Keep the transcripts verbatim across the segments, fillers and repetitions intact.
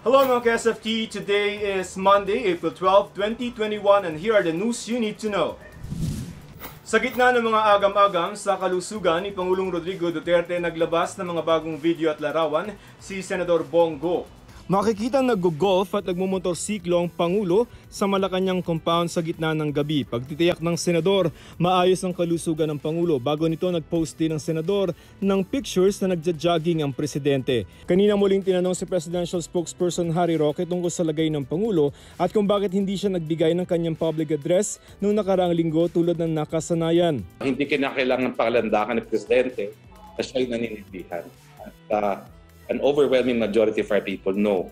Hello mga K S F T, today is Monday, April twelfth, twenty twenty-one, and here are the news you need to know. Sa gitna ng mga agam-agam sa kalusugan ni Pangulong Rodrigo Duterte, naglabas ng mga bagong video at larawan si Senator Bong Go. Makikita nag-gogolf at nagmomotorsiklo ang Pangulo sa Malacañang compound sa gitna ng gabi. Pagtitiyak ng senador, maayos ang kalusugan ng Pangulo. Bago nito, nag-post din ng senador ng pictures na nagja-jogging ang presidente. Kanina muling tinanong si Presidential Spokesperson Harry Roque tungkol sa lagay ng Pangulo at kung bakit hindi siya nagbigay ng kanyang public address noong nakaraang linggo tulad ng nakasanayan. Hindi kinakailangan palandakan ng presidente na siya'y naninindihan. At uh, an overwhelming majority of our people know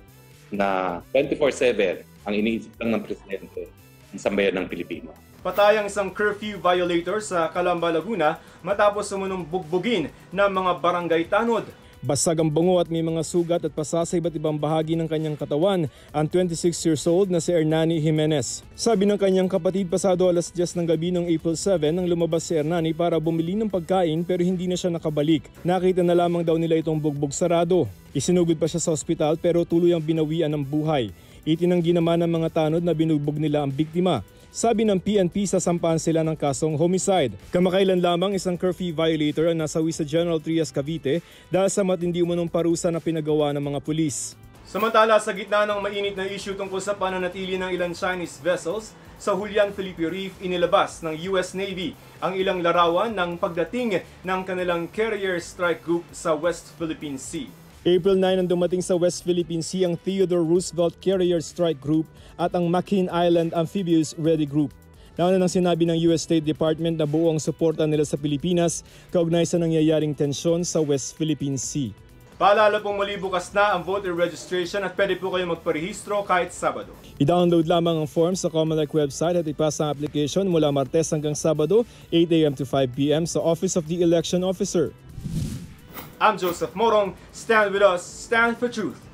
na twenty-four seven ang iniisip lang ng presidente ng sambayan ng Pilipino. Patay ang isang curfew violator sa Calamba, Laguna matapos sumunong bugbugin ng mga barangay tanod. Basag ang bango at may mga sugat at pasa sa iba't ibang bahagi ng kanyang katawan ang twenty-six years old na si Hernani Jimenez. Sabi ng kanyang kapatid, pasado alas diyes ng gabi noong April seven nang lumabas si Hernani para bumili ng pagkain pero hindi na siya nakabalik. Nakita na lamang daw nila itong bugbog sarado. Isinugod pa siya sa ospital pero tuluyang binawian ng buhay. Itinanggi naman ng mga tanod na binugbog nila ang biktima. Sabi ng P N P, sasampahan sila ng kasong homicide. Kamakailan lamang isang curfew violator ang nasawi sa General Trias, Cavite dahil sa matindi umanong parusa na pinagawa ng mga pulis. Samantala, sa gitna ng mainit na issue tungkol sa pananatili ng ilang Chinese vessels sa Julian Felipe Reef, inilabas ng U S Navy ang ilang larawan ng pagdating ng kanilang carrier strike group sa West Philippine Sea. April nine ang dumating sa West Philippine Sea ang Theodore Roosevelt Carrier Strike Group at ang McKean Island Amphibious Ready Group. Nauna nang sinabi ng U S State Department na buo ang suporta nila sa Pilipinas kaugnay sa nangyayaring tensyon sa West Philippine Sea. Paalala pong muli, bukas na ang voter registration at pwede po kayo magparehistro kahit Sabado. I-download lamang ang form sa Comelec website at ipasa ang application mula Martes hanggang Sabado, eight a m to five p m sa Office of the Election Officer. I'm Joseph Morong. Stand with us, stand for truth.